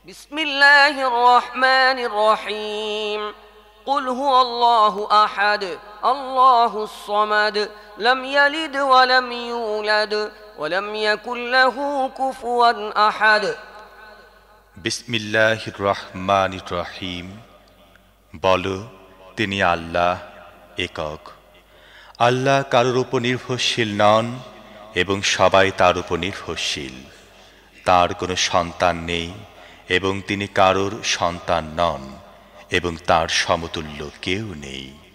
بسم الله الرحمن الرحيم قل هو الله أحد الله الصمد لم يلد ولم يولد ولم يكن له كفوا أحد বিসমিল্লাহির রহমানির রহিম। বলো, তিনি আল্লাহ একক। আল্লাহ কারোর উপর নির্ভরশীল নন এবং সবাই তার উপর নির্ভরশীল। তার কোনো সন্তান নেই এবং তিনি কারোর সন্তান নন এবং তার সমতুল্য কেউ নেই।